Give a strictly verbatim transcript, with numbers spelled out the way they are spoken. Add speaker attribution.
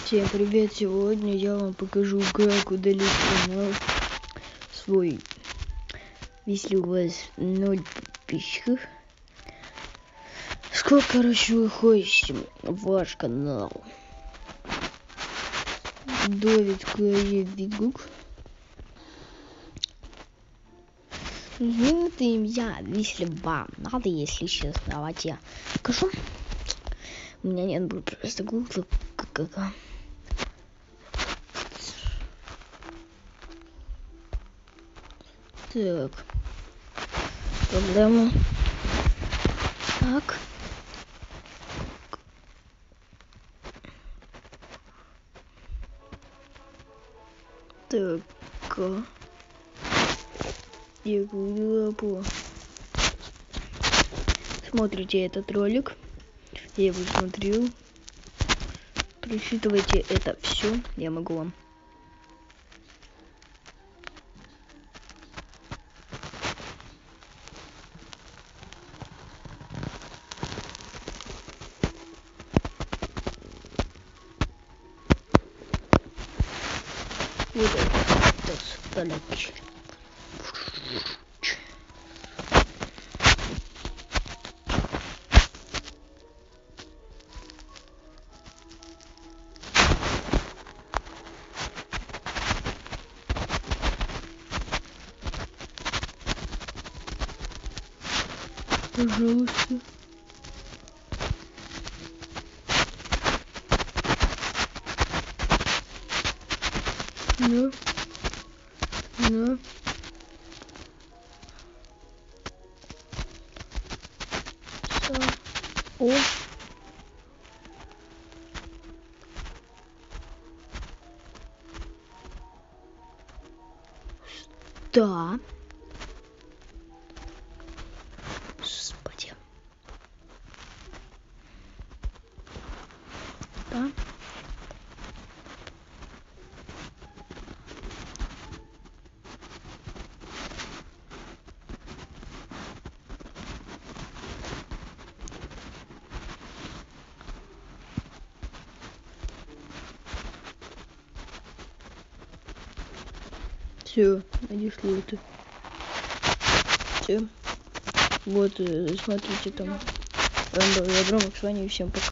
Speaker 1: Всем привет! Сегодня я вам покажу, как удалить канал свой, если у вас ноль подписчиков. Сколько раз вы хотите ваш канал? Давид Кривидгук. Знаменитым я, если вам надо, если честно, давайте я покажу. У меня нет было просто гугла. Как-как. Так. Проблема. Так. Так. Я буду. Смотрите этот ролик. Я его смотрел. Прочитывайте это все. Я могу вам. Вот это столетие. Пожалуйста. Ну. Ну. О. Да. Господи. Да. Все, надешло это. Все. Вот, смотрите там. Рандом, я Громок, с вами всем пока.